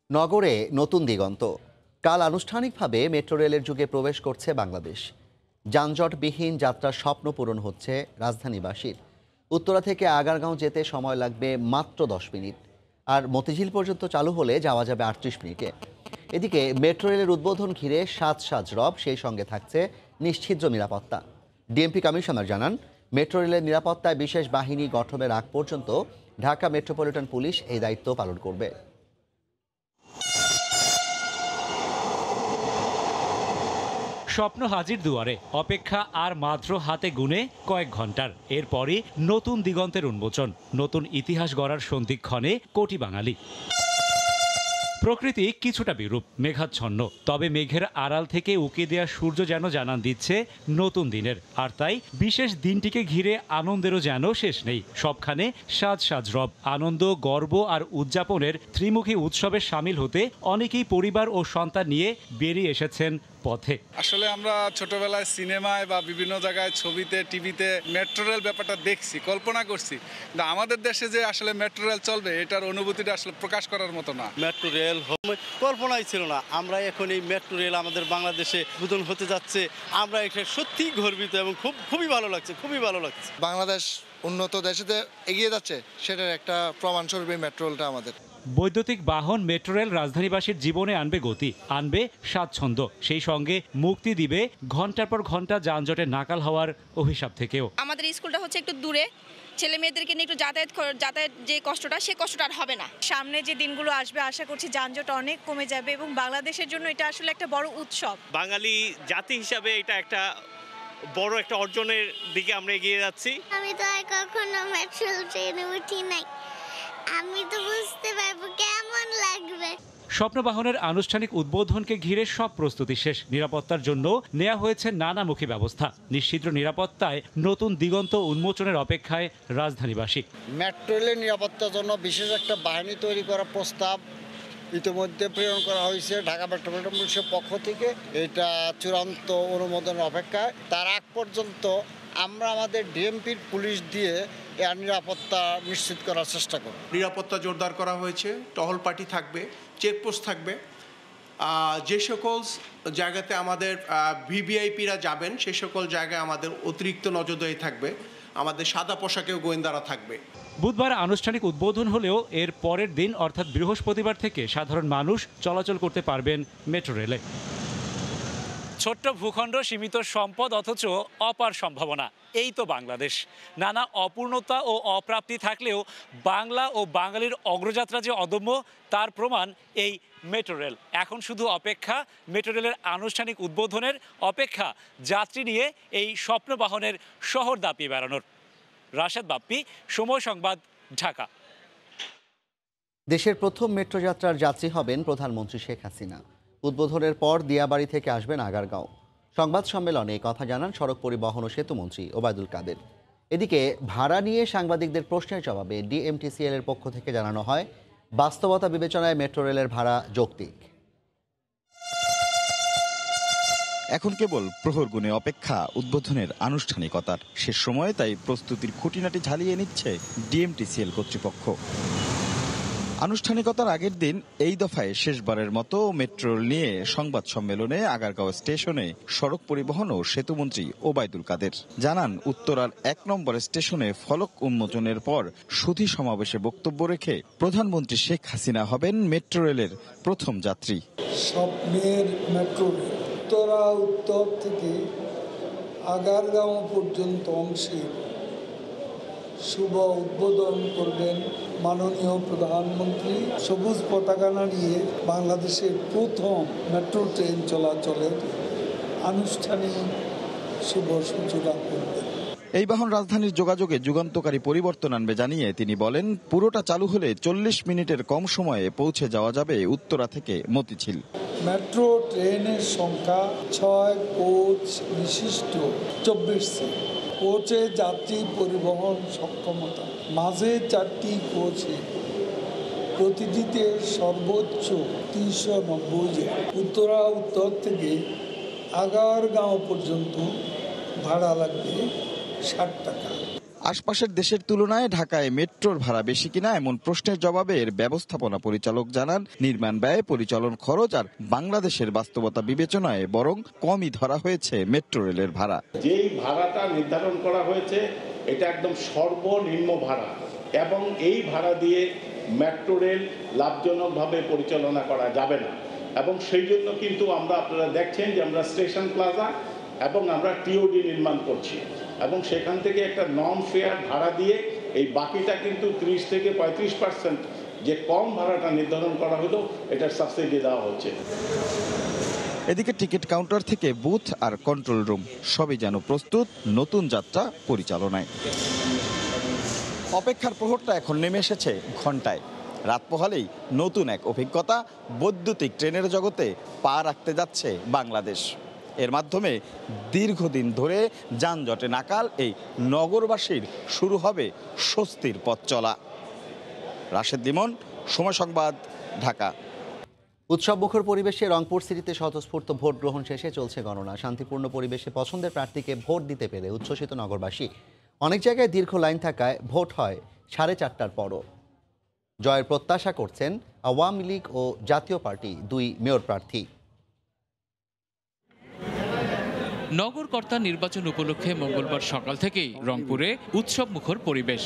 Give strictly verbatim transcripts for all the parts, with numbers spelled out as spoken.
নগরে নতুন দিগন্ত। কাল আনুষ্ঠানিকভাবে মেট্রো রেলের যুগে প্রবেশ করছে বাংলাদেশ। যানজটবিহীন যাত্রার স্বপ্ন পূরণ হচ্ছে রাজধানীবাসীর। উত্তরা থেকে আগারগাঁও যেতে সময় লাগবে মাত্র দশ মিনিট, আর মতিঝিল পর্যন্ত চালু হলে যাওয়া যাবে আটত্রিশ মিনিটে। এদিকে মেট্রো রেলের উদ্বোধন ঘিরে সাজ সাজ রব, সেই সঙ্গে থাকছে নিশ্ছিদ্র নিরাপত্তা। ডিএমপি কমিশনার জানান, মেট্রো রেলের নিরাপত্তায় বিশেষ বাহিনী গঠনের আগ পর্যন্ত ঢাকা মেট্রোপলিটন পুলিশ এই দায়িত্ব পালন করবে। স্বপ্ন হাজির দুয়ারে, অপেক্ষা আর মাত্র হাতে গুনে কয়েক ঘন্টার। এরপরই নতুন দিগন্তের উন্মোচন, নতুন ইতিহাস গড়ার সন্ধিক্ষণে কোটি বাঙালি। প্রকৃতি কিছুটা বিরূপ, মেঘাচ্ছন্ন, তবে মেঘের আড়াল থেকে উকি দেয়া সূর্য যেন জানান দিচ্ছে নতুন দিনের। আর তাই বিশেষ দিনটিকে ঘিরে আনন্দেরও যেন শেষ নেই। সবখানে সাজ সাজ রব, আনন্দ, গর্ব আর উদযাপনের ত্রিমুখী উৎসবে সামিল হতে অনেকেই পরিবার ও সন্তান নিয়ে বেরিয়ে এসেছেন পথে। আসলে আমরা ছোটবেলায় সিনেমায় বা বিভিন্ন জায়গায় ছবিতে টিভিতে মেট্রো রেল ব্যাপারটা দেখছি, কল্পনা করছি, কিন্তু আমাদের দেশে যে আসলে মেট্রো রেল চলবে এটার অনুভূতিটা আসলে প্রকাশ করার মতো না। মেট্রো রেল কল্পনাই ছিল না। আমরা এখন এই মেট্রো রেল আমাদের বাংলাদেশে উদ্বোধন হতে যাচ্ছে, আমরা এটা সত্যিই গর্বিত এবং খুব খুবই ভালো লাগছে, খুবই ভালো লাগছে। বাংলাদেশ উন্নত দেশেতে এগিয়ে যাচ্ছে, সেটার একটা প্রমাণস্বরূপ এই মেট্রো রেলটা আমাদের। বৈদ্যুতিক বাহন মেট্রো রেল রাজধানীবাসীর জীবনে আনবে গতি, আনবে স্বাচ্ছন্দ্য, সেই সঙ্গে মুক্তি দিবে ঘন্টার পর ঘন্টা যানজটে নাকাল হওয়ার অভিশাপ থেকেও। আমাদের স্কুলটা হচ্ছে একটু দূরে, ছেলে মেয়েদেরকে নিয়ে একটু যাতায়াত যাতায়াত যে কষ্টটা, সে কষ্টটা আর হবে না। সামনে যে দিনগুলো আসবে আশা করছি যানজট অনেক কমে যাবে এবং বাংলাদেশের জন্য এটা আসলে একটা বড় উৎসব। বাঙালি জাতি হিসাবে এটা একটা বড় একটা অর্জনের দিকে আমরা এগিয়ে যাচ্ছি। আমি তো আর কখনো মেট্রো ট্রেনে উঠি নাই, আমি তো বুঝতে পারবো কেমন লাগবে। স্বপ্নবাহনের আনুষ্ঠানিক উদ্বোধনকে ঘিরে সব প্রস্তুতি শেষ। নিরাপত্তার জন্য নেওয়া হয়েছে নানামুখী ব্যবস্থা। নিশ্চিদ্র নিরাপত্তায় নতুন দিগন্ত উন্মোচনের অপেক্ষায় রাজধানীবাসী। মেট্রো রেলের নিরাপত্তার জন্য বিশেষ একটা বাহিনী তৈরি করার প্রস্তাব ইতিমধ্যে প্রেরণ করা হয়েছে ঢাকা মেট্রোপলিটন পুলিশের পক্ষ থেকে। এটা চূড়ান্ত অনুমোদনের অপেক্ষায়। তার আগ পর্যন্ত আমরা আমাদের ডিএমপির পুলিশ দিয়ে এর নিরাপত্তা নিশ্চিত করার চেষ্টা করব। নিরাপত্তা জোরদার করা হয়েছে, টহল পার্টি থাকবে, চেকপোস্ট থাকবে। যে সকল জায়গাতে আমাদের ভিভিআইপিরা যাবেন সে সকল জায়গায় আমাদের অতিরিক্ত নজরদারি থাকবে। আমাদের সাদা পোশাকেও গোয়েন্দারা থাকবে। বুধবার আনুষ্ঠানিক উদ্বোধন হলেও এর পরের দিন অর্থাৎ বৃহস্পতিবার থেকে সাধারণ মানুষ চলাচল করতে পারবেন মেট্রো রেলে। ছোট্ট ভূখণ্ড, সীমিত সম্পদ, অথচ অপার সম্ভাবনা। এই তো বাংলাদেশ। নানা অপূর্ণতা ও অপ্রাপ্তি থাকলেও বাংলা ও বাঙালির অগ্রযাত্রা যে অদম্য, তার প্রমাণ এই মেট্রো রেল। এখন শুধু অপেক্ষা মেট্রো রেলের আনুষ্ঠানিক উদ্বোধনের, অপেক্ষা যাত্রী নিয়ে এই স্বপ্নবাহনের শহর দাপিয়ে বেড়ানোর। রাশেদ বাপ্পি, সময় সংবাদ, ঢাকা। দেশের প্রথম মেট্রো যাত্রার যাত্রী হবেন প্রধানমন্ত্রী শেখ হাসিনা। উদ্বোধনের পর দিয়াবাড়ি থেকে আসবেন আগারগাঁও। সংবাদ সম্মেলনে কথা জানান সড়ক পরিবহন ও সেতুমন্ত্রী ওবায়দুল কাদের। এদিকে ভাড়া নিয়ে সাংবাদিকদের প্রশ্নের জবাবে ডিএমটিসিএল এর পক্ষ থেকে জানানো হয়, বাস্তবতা বিবেচনায় মেট্রো রেলের ভাড়া যৌক্তিক। এখন কেবল প্রহর গুণে অপেক্ষা উদ্বোধনের আনুষ্ঠানিকতার। শেষ সময়ে তাই প্রস্তুতির খুঁটিনাটি ঝালিয়ে নিচ্ছে ডিএমটিসিএল কর্তৃপক্ষ। আনুষ্ঠানিকতার আগের দিন এই দফায় শেষবারের মতো মেট্রো রেল নিয়ে সংবাদ সম্মেলনে আগারগাঁও স্টেশনে সড়ক পরিবহন ও সেতুমন্ত্রী ওবায়দুল কাদের জানান, উত্তরার এক নম্বর স্টেশনে ফলক উন্মোচনের পর সুধী সমাবেশে বক্তব্য রেখে প্রধানমন্ত্রী শেখ হাসিনা হবেন মেট্রো রেলের প্রথম যাত্রী। স্বপ্নের মেট্রো রেল উত্তরা উত্তর থেকে আগারগাঁও পর্যন্ত অংশে শুভ উদ্বোধন করবেন মাননীয় প্রধানমন্ত্রী। সবুজ পতাকা নাড়িয়ে বাংলাদেশের প্রথম মেট্রো ট্রেন চলাচলের আনুষ্ঠানিক শুভ সূচনা করবেন। এই বাহন রাজধানীর যোগাযোগে যুগান্তকারী পরিবর্তন আনবে জানিয়ে তিনি বলেন, পুরোটা চালু হলে চল্লিশ মিনিটের কম সময়ে পৌঁছে যাওয়া যাবে উত্তরা থেকে মতিঝিল। মেট্রো ট্রেনের সংখ্যা ছয় কোচ বিশিষ্ট চব্বিশ সিট। কোচে যাত্রী পরিবহন সক্ষমতা মাঝে চারটি কোচে প্রতিটিতে সর্বোচ্চ তিনশো নব্বই জন। উত্তরা উত্তর থেকে আগারগাঁও পর্যন্ত ভাড়া লাগবে ষাট টাকা। আশপাশের দেশের তুলনায় ঢাকায় মেট্রোর ভাড়া বেশি কিনা এমন প্রশ্নের জবাবে এর ব্যবস্থাপনা পরিচালক জানান, নির্মাণ ব্যয়, পরিচালন খরচ আর বাংলাদেশের বাস্তবতা বিবেচনায় বরং কমই ধরা হয়েছে মেট্রো রেলের ভাড়া। যেই ভাড়াটা নির্ধারণ করা হয়েছে এটা একদম সর্বনিম্ন ভাড়া এবং এই ভাড়া দিয়ে মেট্রো রেল লাভজনকভাবে পরিচালনা করা যাবে না এবং সেই জন্য কিন্তু আমরা আপনারা দেখছেন যে আমরা স্টেশন প্লাজা এবং আমরা টিওডি নির্মাণ করছি এবং সেখান থেকে একটা নন ফেয়ার ভাড়া দিয়ে এই বাকিটা কিন্তু ত্রিশ থেকে পঁয়ত্রিশ পার্সেন্ট যে কম ভাড়াটা নির্ধারণ করা হলো এটার সাবসিডি দেওয়া হচ্ছে। এদিকে টিকিট কাউন্টার থেকে বুথ আর কন্ট্রোল রুম সবই যেন প্রস্তুত নতুন যাত্রা পরিচালনায়। অপেক্ষার প্রহরটা এখন নেমে এসেছে ঘন্টায়। রাত পোহালেই নতুন এক অভিজ্ঞতা, বৈদ্যুতিক ট্রেনের জগতে পা রাখতে যাচ্ছে বাংলাদেশ। এর মাধ্যমে দীর্ঘদিন ধরে যানজটে নাকাল এই নগরবাসীর শুরু হবে স্বস্তির পথ চলা। রাশেদ লিমন, সময় সংবাদ, ঢাকা। উৎসবমুখর পরিবেশে রংপুর সিটিতে স্বতঃস্ফূর্ত ভোট গ্রহণ শেষে চলছে গণনা। শান্তিপূর্ণ পরিবেশে পছন্দের প্রার্থীকে ভোট দিতে পেরে উচ্ছ্বসিত নগরবাসী। অনেক জায়গায় দীর্ঘ লাইন থাকায় ভোট হয় সাড়ে চারটার পরও। জয়ের প্রত্যাশা করছেন আওয়ামী লীগ ও জাতীয় পার্টি দুই মেয়র প্রার্থী। নগরকর্তা নির্বাচন উপলক্ষে মঙ্গলবার সকাল থেকেই রংপুরে উৎসবমুখর পরিবেশ।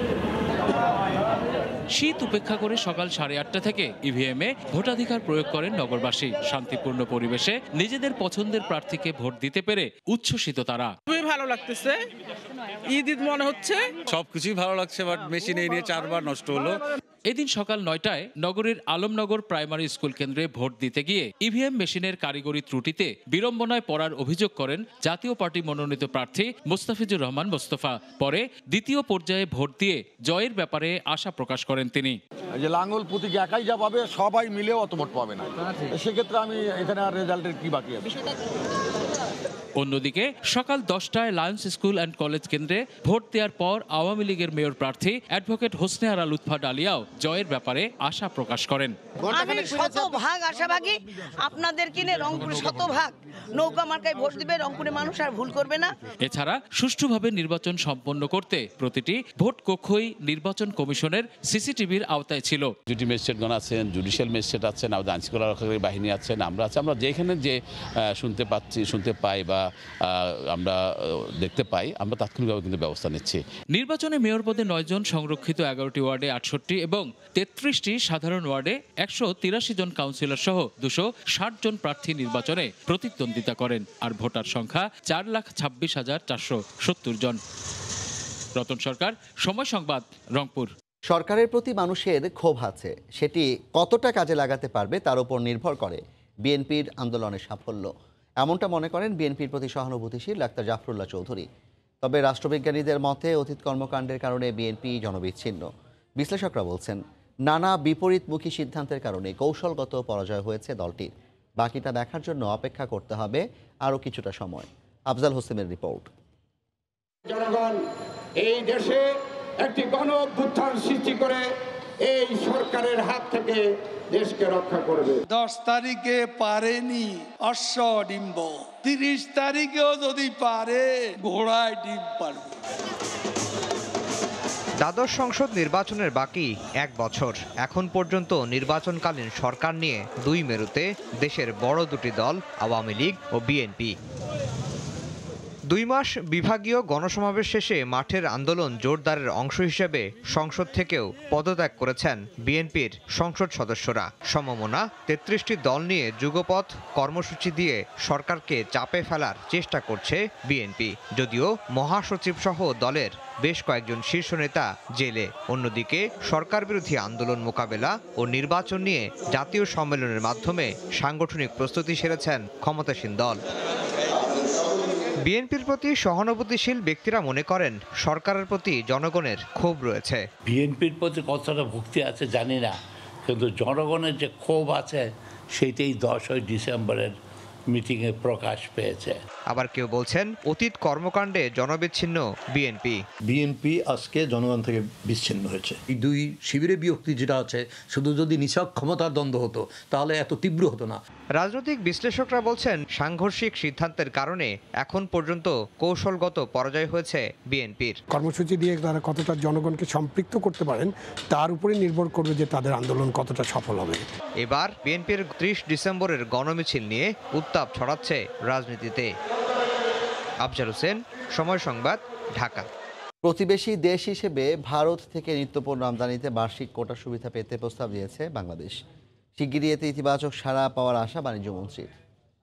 শীত উপেক্ষা করে সকাল সাড়ে আটটা থেকে ইভিএমে ভোটাধিকার প্রয়োগ করেন নগরবাসী। শান্তিপূর্ণ পরিবেশে নিজেদের পছন্দের প্রার্থীকে ভোট দিতে পেরে উচ্ছ্বসিত তারা। খুবই ভালো লাগতেছে, ঈদ ঈদ মনে হচ্ছে, সবকিছুই ভালো লাগছে। বাট মেশিন এই নিয়ে চারবার নষ্ট হলো। এদিন সকাল নয়টায় নগরীর আলমনগর প্রাইমারি স্কুল কেন্দ্রে ভোট দিতে গিয়ে ইভিএম মেশিনের কারিগরি ত্রুটিতে বিড়ম্বনায় পড়ার অভিযোগ করেন জাতীয় পার্টি মনোনীত প্রার্থী মোস্তাফিজুর রহমান মোস্তফা। পরে দ্বিতীয় পর্যায়ে ভোট দিয়ে জয়ের ব্যাপারে আশা প্রকাশ করেন তিনি। যে লাঙ্গল প্রতীক একাই যা পাবে, সবাই মিলে অত ভোট পাবে না, সেক্ষেত্রে আমি এখানে আর রেজাল্টের কি বাকি আছে। অন্যদিকে সকাল দশটায় লায়ন্স স্কুল অ্যান্ড কলেজ কেন্দ্রে ভোট দেওয়ার পর আওয়ামী লীগের মেয়র প্রার্থী অ্যাডভোকেট হোসনে আরা লুৎফা ডালিয়াও জয়ের ব্যাপারে আশা প্রকাশ করেন। আমি শতভাগ আশাভাগী, আপনাদের কিনে রংপুরে শতভাগ নৌকা মার্কায় ভোট দিবে, রংপুরে মানুষ আর ভুল করবে না। এছাড়া সুষ্ঠুভাবে নির্বাচন সম্পন্ন করতে প্রতিটি ভোট কক্ষই নির্বাচন কমিশনের সিসিটিভির আওতায় ছিল। ডিউটি ম্যাজিস্ট্রেটগণ আছেন, জুডিশিয়াল ম্যাজিস্ট্রেট আছেন, আমাদের আইনশৃঙ্খলা রক্ষাকারী বাহিনী আছেন, আমরা আছি। আমরা যেখানে যে শুনতে পাচ্ছি, শুনতে পাই বা আমরা দেখতে পাই, আমরা তাৎক্ষণিকভাবে কিন্তু ব্যবস্থা নিচ্ছি। নির্বাচনে মেয়র পদে নয় জন, সংরক্ষিত এগারোটি ওয়ার্ডে আটষট্টি এবং তেত্রিশটি সাধারণ ওয়ার্ডে একশো তিরাশি জন কাউন্সিলর সহ দুশো ষাট জন প্রার্থী নির্বাচনে প্রতিদ্বন্দ্বিতা করেন। আর ভোটার সংখ্যা চার লাখ ছাব্বিশ হাজার চারশো সত্তর জন। রতন সরকার, সময় সংবাদ, রংপুর। সরকারের প্রতি মানুষের ক্ষোভ আছে, সেটি কতটা কাজে লাগাতে পারবে তার উপর নির্ভর করে বিএনপির আন্দোলনের সাফল্য। এমনটা মনে করেন বিএনপির প্রতি সহানুভূতিশীল ডাক্তার জাফরুল্লাহ চৌধুরী। তবে রাষ্ট্রবিজ্ঞানীদের মতে অতীত কর্মকাণ্ডের কারণে বিএনপি জনবিচ্ছিন্ন। বিশ্লেষকরা বলছেন নানা বিপরীতমুখী সিদ্ধান্তের কারণে কৌশলগত পরাজয় হয়েছে দলটির। বাকিটা দেখার জন্য অপেক্ষা করতে হবে আরও কিছুটা সময়। আফজাল হোসেনের রিপোর্ট। জনগণ এই দেশে একটি গণ অভ্যুত্থান সৃষ্টি করে এই সরকারের হাত থেকে দেশকে রক্ষা করবে। দশ তারিখে পারেনি অশ্ব ডিম্ব, তিরিশ তারিখেও যদি পারে ঘোড়ায় ডিম পারবে। দ্বাদশ সংসদ নির্বাচনের বাকি এক বছর। এখন পর্যন্ত নির্বাচনকালীন সরকার নিয়ে দুই মেরুতে দেশের বড় দুটি দল আওয়ামী লীগ ও বিএনপি। দুই মাস বিভাগীয় গণসমাবেশ শেষে মাঠের আন্দোলন জোরদারের অংশ হিসেবে সংসদ থেকেও পদত্যাগ করেছেন বিএনপির সংসদ সদস্যরা। সমমনা তেত্রিশটি দল নিয়ে যুগপৎ কর্মসূচি দিয়ে সরকারকে চাপে ফেলার চেষ্টা করছে বিএনপি, যদিও মহাসচিব সহ দলের বেশ কয়েকজন শীর্ষ নেতা জেলে। অন্যদিকে সরকার বিরোধী আন্দোলন মোকাবেলা ও নির্বাচন নিয়ে জাতীয় সম্মেলনের মাধ্যমে সাংগঠনিক প্রস্তুতি সেরেছেন ক্ষমতাসীন দল। বিএনপির প্রতি সহানুভূতিশীল ব্যক্তিরা মনে করেন সরকারের প্রতি জনগণের ক্ষোভ রয়েছে। বিএনপির প্রতি কতটা ভক্তি আছে জানি না, কিন্তু জনগণের যে ক্ষোভ আছে সেটাই দশই ডিসেম্বরের মিটিংয়ে প্রকাশ পেয়েছে। আবার কেউ বলছেন অতীত কর্মকাণ্ডে জনবিচ্ছিন্ন বিএনপি। বিএনপি আজকে জনগণ থেকে বিচ্ছিন্ন হয়েছে। এই দুই শিবিরে বিভক্তি যেটা আছে, শুধু যদি নিছক ক্ষমতার দ্বন্দ্ব হতো তাহলে এত তীব্র হতো না। রাজনৈতিক বিশ্লেষকরা বলছেন সাংঘর্ষিক সিদ্ধান্তের কারণে এখন পর্যন্ত কৌশলগত পরাজয় হয়েছে বিএনপির। কর্মসূচি দিয়ে তারা কতটা জনগণকে সম্পৃক্ত করতে পারেন তার উপরে নির্ভর করবে যে তাদের আন্দোলন কতটা সফল হবে। এবার বিএনপির ত্রিশ ডিসেম্বরের গণমিছিল নিয়ে উত্তাপ ছড়াচ্ছে রাজনীতিতে। আফজাল হোসেন, সময় সংবাদ, ঢাকা। প্রতিবেশী দেশ হিসেবে ভারত থেকে নিত্যপণ্য আমদানিতে বার্ষিক কোটা সুবিধা পেতে প্রস্তাব দিয়েছে বাংলাদেশ। শিগগিরই এতে ইতিবাচক সাড়া পাওয়ার আশা বাণিজ্যমন্ত্রীর।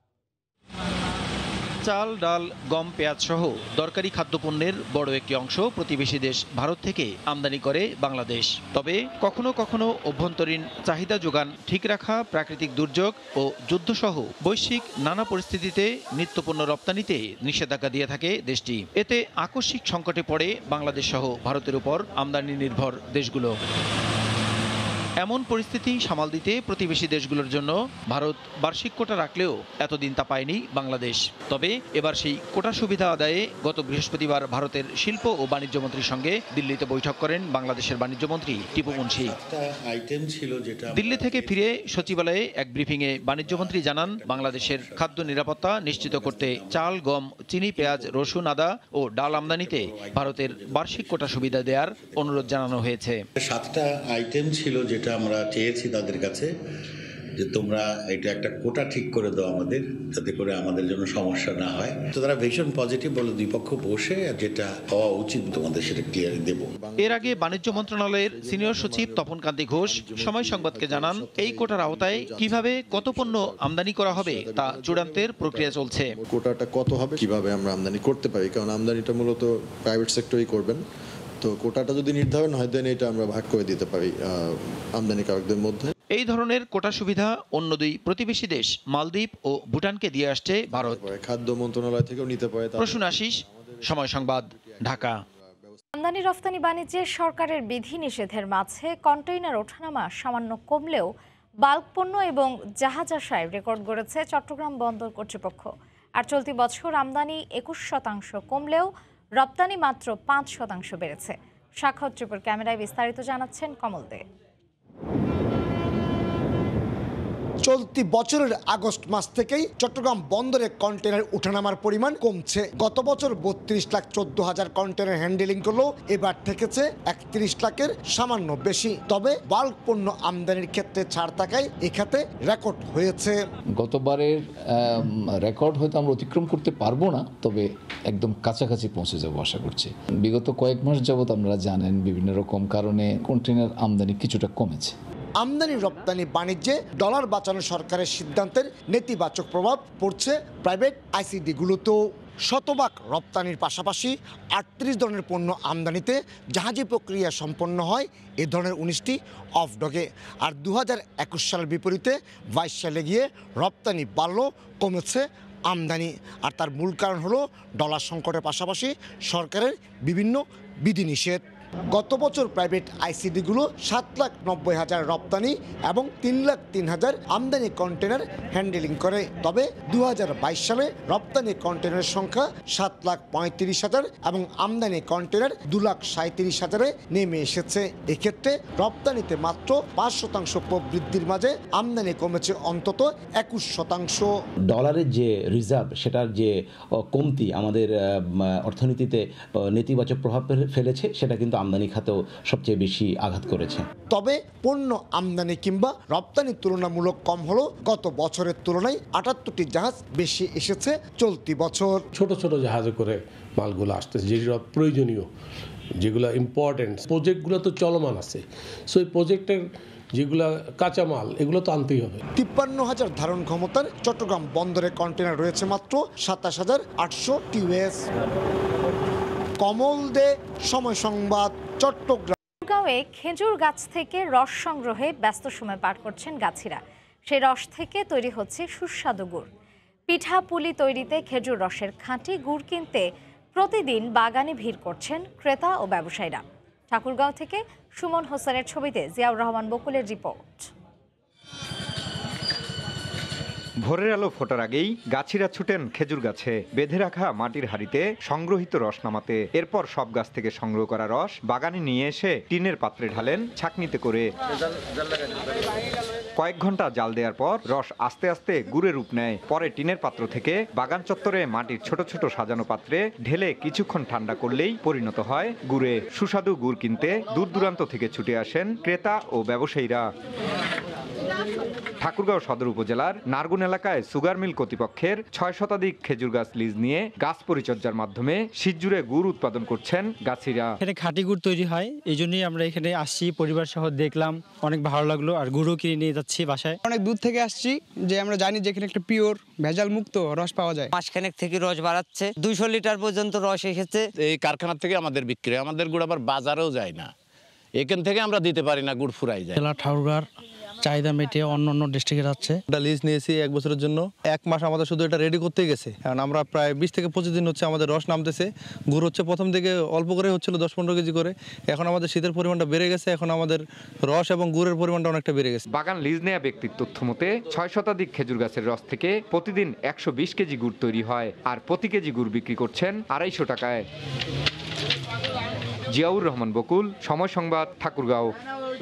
চাল, ডাল, গম, পেঁয়াজ সহ দরকারি খাদ্যপণ্যের বড় একটি অংশ প্রতিবেশী দেশ ভারত থেকে আমদানি করে বাংলাদেশ। তবে কখনো কখনো অভ্যন্তরীণ চাহিদা যোগান ঠিক রাখা, প্রাকৃতিক দুর্যোগ ও যুদ্ধসহ বৈশ্বিক নানা পরিস্থিতিতে নিত্যপণ্য রপ্তানিতে নিষেধাজ্ঞা দিয়ে থাকে দেশটি। এতে আকস্মিক সংকটে পড়ে বাংলাদেশ সহ ভারতের উপর আমদানি নির্ভর দেশগুলো। এমন পরিস্থিতি সামাল দিতে প্রতিবেশী দেশগুলোর জন্য ভারত বার্ষিক কোটা রাখলেও এতদিন তা পায়নি বাংলাদেশ। তবে এবার সেই কোটা সুবিধা আদায়ে গত বৃহস্পতিবার ভারতের শিল্প ও বাণিজ্য মন্ত্রীর সঙ্গে দিল্লিতে বৈঠক করেন বাংলাদেশের বাণিজ্য মন্ত্রী টিপু মুন্সি। দিল্লি থেকে ফিরে সচিবালয়ে এক ব্রিফিংয়ে বাণিজ্য মন্ত্রী জানান, বাংলাদেশের খাদ্য নিরাপত্তা নিশ্চিত করতে চাল, গম, চিনি, পেঁয়াজ, রসুন, আদা ও ডাল আমদানিতে ভারতের বার্ষিক কোটা সুবিধা দেওয়ার অনুরোধ জানানো হয়েছে। সাতটা আইটেম ছিল যেটা আমরা চেয়েছি তাদের কাছে, যে তোমরা এটা একটা কোটা ঠিক করে দাও আমাদের, যাতে করে আমাদের জন্য সমস্যা না হয়। তো তারা ভীষণ পজিটিভ বলে দুই পক্ষ বসে যেটা হওয়া উচিত তোমাদের সেটা ক্লিয়ার দেব। এর আগে বাণিজ্য মন্ত্রণালয়ের সিনিয়র সচিব তপন কান্তি ঘোষ সময় সংবাদকে জানান, এই কোটার আওতায় কিভাবে কত পণ্য আমদানি করা হবে তা চূড়ান্তের প্রক্রিয়া চলছে। কোটাটা কত হবে, কিভাবে আমরা আমদানি করতে পারি, কারণ আমদানিটা মূলত প্রাইভেট সেক্টরই করবেন। তো কোটাটা যদি নির্ধারণ হয় দেন এটা আমরা ভাগ করে দিতে পারি আমদানিকারকদের মধ্যে। এই ধরনের কোটা সুবিধা অন্য দুই প্রতিবেশী দেশ মালদ্বীপ ও ভুটানকে দিয়ে আসছে ভারত। খাদ্য মন্ত্রণালয় থেকেও নিতে পারে। প্রসূন আশিস, সময় সংবাদ, ঢাকা। আমদানি রফতানি বাণিজ্যে সরকারের বিধি নিষেধের মাঝে কন্টেইনার ওঠানামা সামান্য কমলেও বাল্ক পণ্য এবং জাহাজ আসায় রেকর্ড গড়েছে চট্টগ্রাম বন্দর কর্তৃপক্ষ। আর চলতি বছর আমদানি একুশ শতাংশ কমলেও রপ্তানি মাত্র পাঁচ শতাংশ বেড়েছে। সাক্ষর ত্রিপুর ক্যামেরায় বিস্তারিত জানাচ্ছেন কমল দে। চলতি বছরের আগস্ট মাস থেকেই চট্টগ্রাম বন্দরে কন্টেনার উঠানামার পরিমাণ কমছে। গত বছর বত্রিশ লাখ চোদ্দ হাজার কন্টেনার হ্যান্ডেলিং করলেও এবার থেকেছে একত্রিশ লাখের সামান্য বেশি। তবে বাল্ক পণ্য আমদানির ক্ষেত্রে ছাড় থাকায় এ খাতে রেকর্ড হয়েছে। গতবারের রেকর্ড হয়তো আমরা অতিক্রম করতে পারবো না, তবে একদম কাছাকাছি পৌঁছে যাবো আশা করছি। বিগত কয়েক মাস যাবৎ আপনারা জানেন বিভিন্ন রকম কারণে কন্টেনার আমদানি কিছুটা কমেছে। আমদানি রপ্তানি বাণিজ্যে ডলার বাঁচানো সরকারের সিদ্ধান্তের নেতিবাচক প্রভাব পড়ছে প্রাইভেট আইসিডিগুলোতেও। শতভাগ রপ্তানির পাশাপাশি আটত্রিশ ধরনের পণ্য আমদানিতে জাহাজি প্রক্রিয়া সম্পন্ন হয় এ ধরনের উনিশটি অফডগে। আর দু হাজার একুশ সালের বিপরীতে বাইশ সালে গিয়ে রপ্তানি বাড়ল, কমেছে আমদানি। আর তার মূল কারণ হলো ডলার সংকটের পাশাপাশি সরকারের বিভিন্ন বিধিনিষেধ। গত বছর প্রাইভেট আইসিডিগুলো সাত লাখ নব্বই হাজার রপ্তানি এবং তিন লাখ তিন হাজার আমদানি কন্টেনার হ্যান্ডেলিং করে। তবে দু হাজার বাইশ সালে রপ্তানি কন্টেনারের সংখ্যা সাত লাখ পঁয়ত্রিশ হাজার এবং আমদানি কন্টেনার দু লাখ সাঁত্রিশ হাজারে নেমে এসেছে। এক্ষেত্রে রপ্তানিতে মাত্র পাঁচ শতাংশ প্রবৃদ্ধির মাঝে আমদানি কমেছে অন্তত একুশ শতাংশ। ডলারের যে রিজার্ভ সেটার যে কমতি আমাদের অর্থনীতিতে নেতিবাচক প্রভাব ফেলেছে, সেটা কিন্তু আমদানি খাতেও সবচেয়ে বেশি আঘাত করেছে। তবে পণ্য আমদানি কিংবা রপ্তানি তুলনামূলক কম হলো। গত বছরের তুলনায় আটাত্তরটি জাহাজ বেশি এসেছে চলতি বছর। ছোট ছোট জাহাজে করে মালগুলো আসতেছে, যেগুলো প্রয়োজনীয়, যেগুলো ইম্পর্টেন্ট। প্রজেক্টগুলো তো চলমান আছে, সো এই প্রজেক্টের যেগুলো কাঁচামাল এগুলো তো আনতেই হবে। তিপ্পান্ন হাজার ধারণ ক্ষমতার চট্টগ্রাম বন্দরে কন্টেনার রয়েছে মাত্র সাতাশ হাজার আটশো টিউএস। কমল দে, সময় সংবাদ, চট্টগ্রাম। গাঁয়ে খেজুর গাছ থেকে রস সংগ্রহে ব্যস্ত সময় পার করছেন গাছিরা। সেই রস থেকে তৈরি হচ্ছে সুস্বাদু গুড়। পিঠা পুলি তৈরিতে খেজুর রসের খাঁটি গুড় কিনতে প্রতিদিন বাগানে ভিড় করছেন ক্রেতা ও ব্যবসায়ীরা। ঠাকুরগাঁও থেকে সুমন হোসেনের ছবিতে জিয়াউর রহমান বকুলের রিপোর্ট। ভোরের আলো ফোটার আগেই গাছিরা ছুটেন খেজুর গাছে, বেঁধে রাখা মাটির হাঁড়িতে সংগ্রহিত রস নামাতে। এরপর সব গাছ থেকে সংগ্রহ করা রস বাগানে নিয়ে এসে টিনের পাত্রে ঢালেন ছাঁকনিতে করে। কয়েক ঘন্টা জাল দেওয়ার পর রস আস্তে আস্তে গুড়ে রূপ নেয়। পরে টিনের পাত্র থেকে বাগান চত্বরে মাটির ছোট ছোট সাজানো পাত্রে ঢেলে কিছুক্ষণ ঠান্ডা করলেই পরিণত হয় গুড়ে। সুস্বাদু গুড় কিনতে দূর দূরান্ত থেকে ছুটে আসেন ক্রেতা ও ব্যবসায়ীরা। ঠাকুরগাঁও সদর উপজেলার নারগুন এলাকায় সুগার মিল কর্তৃপক্ষের ছয় শতাধিক খেজুর গাছ লিজ নিয়ে গাছ পরিচর্যার মাধ্যমে শীতজুড়ে গুড় উৎপাদন করছেন গাছিরা। এখানে খাঁটি গুড় তৈরি হয়, এই জন্যই আমরা এখানে আসছি, পরিবার সহ দেখলাম, অনেক ভালো লাগলো। আর গুড়ও কিনে নিয়ে যাচ্ছি বাসায়। অনেক দূর থেকে আসছি, যে আমরা জানি যে এখানে একটা পিওর ভেজাল মুক্ত রস পাওয়া যায়। মাসখানেক থেকে রস বাড়াচ্ছে, দুইশো লিটার পর্যন্ত রস এসেছে। এই কারখানা থেকে আমাদের বিক্রি, আমাদের গুড় আবার বাজারেও যায় না, এখান থেকে আমরা দিতে পারি না, গুড় ফুরাই যায়। জেলা ঠাকুরগাঁর চাহিদা মেটে অন্য অন্য ডিস্ট্রিক্টে যাচ্ছে। এটা লিজ নিয়েছি এক বছরের জন্য, এক মাস আমাদের শুধু এটা রেডি করতেই গেছে। কারণ আমরা প্রায় বিশ থেকে পঁচিশ দিন হচ্ছে আমাদের রস নামতেছে। গুড় হচ্ছে প্রথম দিকে অল্প করে হচ্ছিল দশ পনেরো কেজি করে, এখন আমাদের শীতের পরিমাণটা বেড়ে গেছে, এখন আমাদের রস এবং গুড়ের পরিমাণটা অনেকটা বেড়ে গেছে। বাগান লিজ নেওয়া ব্যক্তির তথ্য মতে ছয় শতাধিক খেজুর গাছের রস থেকে প্রতিদিন একশো বিশ কেজি গুড় তৈরি হয়, আর প্রতি কেজি গুড় বিক্রি করছেন আড়াইশো টাকায়। জিয়াউর রহমান বকুল, সময় সংবাদ, ঠাকুরগাঁও।